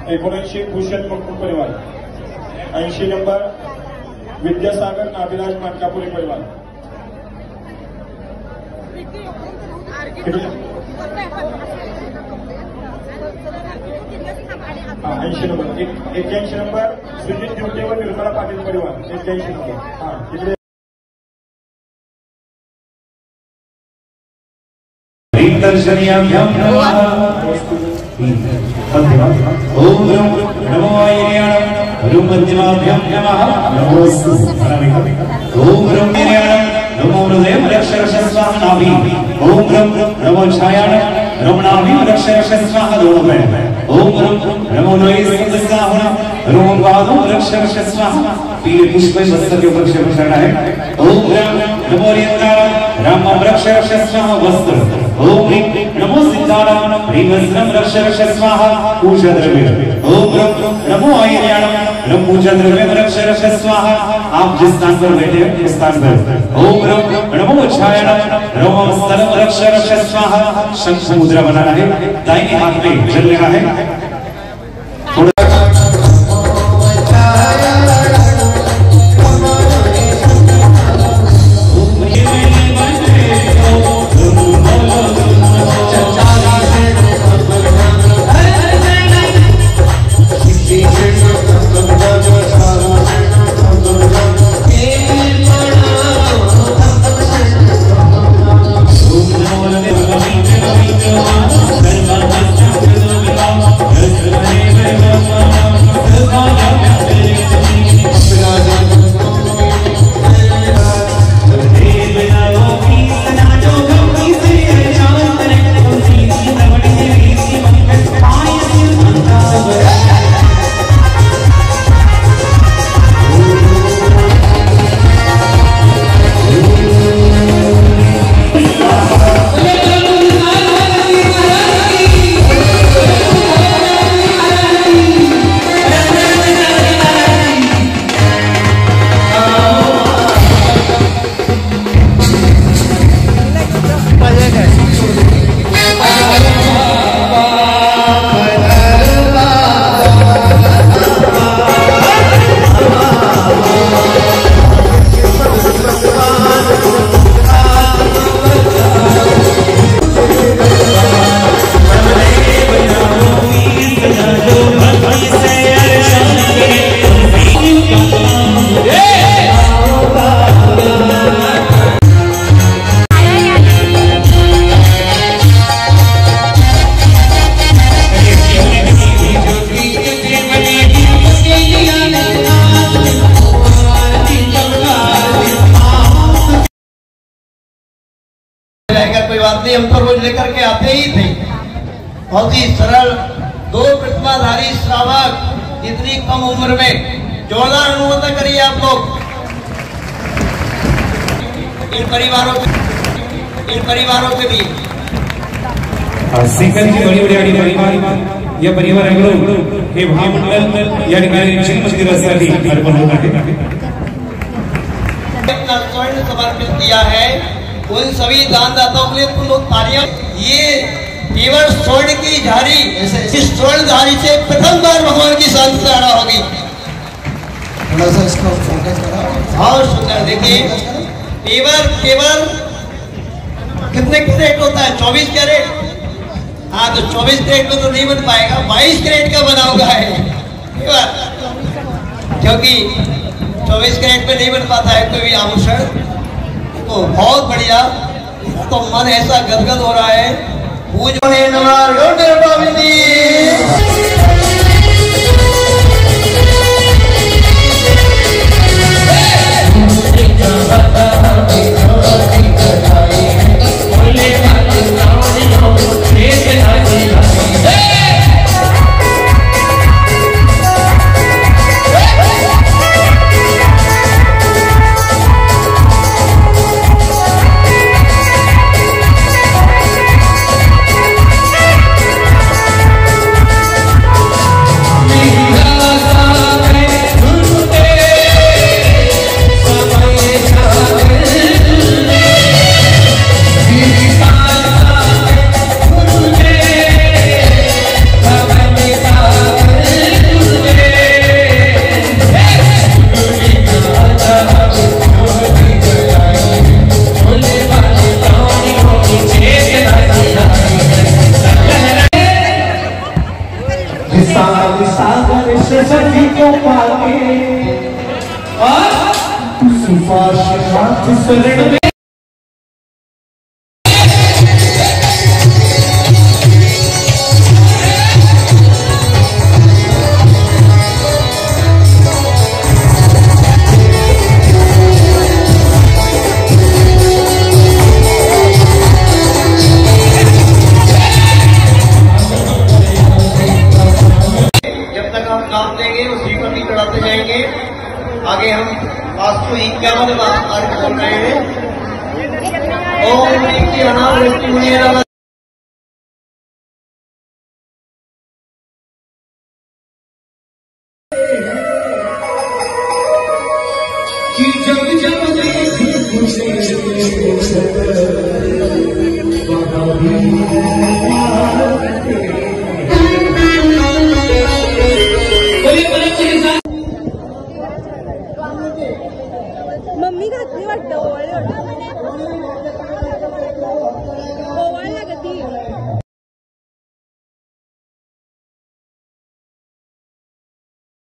79 भूषण मकू परिवार, 80 नंबर विद्यासागर नाभिलाष मानकापुरी परिवार, 80 number 81 number सुजित दिवटे व निर्मला पाटील परिवार, 81 नंबर ओम नमो आयर्याण ह्रूं मध्यमाभ्यां नमः नमोस्तु ओम नमो हृदय रक्ष स्वाहा नाभि ओम नमो छायाण रमणाभि रक्ष स्वाहा दोनों में ओम नमो नये स्वाहा रोम पादों रक्ष स्वाहा पीले पुष्प वस्त्र के ऊपर चढ़ा है ओम नमो राम रक्ष स्वाहा वस्त्र ओम नमो सिद्धाराम ह्रीं रक्ष स्वाहा पूजा द्रव्य ओम नमो आयर्याण रम पूजा द्रव्य रक्ष स्वाहा। आप जिस स्थान पर बैठे हैं उस स्थान पर ओम नमो छायाण रम स्थलम रक्ष स्वाहा। शंख मुद्रा बनाना है, दाहिने हाथ में जल लेना है। हम तो रोज लेकर के आते ही थे। बहुत ही सरल दो प्रतिमाधारी श्रावक इतनी कम उम्र में जोरदार अनुमोदन करिए आप लोग। इन परिवारों के लिए सिंगल की बड़ी बड़ी परिवार या परिवार हे महामंडल या ठिकाणी मंदिरासाठी अर्पण होत आहे। अपना स्वर्ण समर्पित किया है उन सभी दानदाताओं के लिए तुम लोग तालियां। ये केवल स्वर्ण की झाड़ी, इस स्वर्ण झाड़ी से प्रथम बार भगवान की शांति धारा होगी। थोड़ा सा इसको फोकस करो। और सुंदर देखिए, केवल कितने कैरेट होता है? 24 कैरेट। हाँ, तो 24 कैरेट में तो नहीं बन पाएगा, 22 कैरेट का बना होगा है, क्योंकि 24 कैरेट में नहीं बन पाता है कोई भी आभूषण। तो बहुत बढ़िया, तो मन ऐसा गदगद हो रहा है। पूजो ने नमः गोविंदी। शरण में नाम देंगे उसी पर भी चढ़ाते जाएंगे। आगे हम 551 बार बोल रहे हैं। ओम कि जब जब देखी तुझे बाबा भी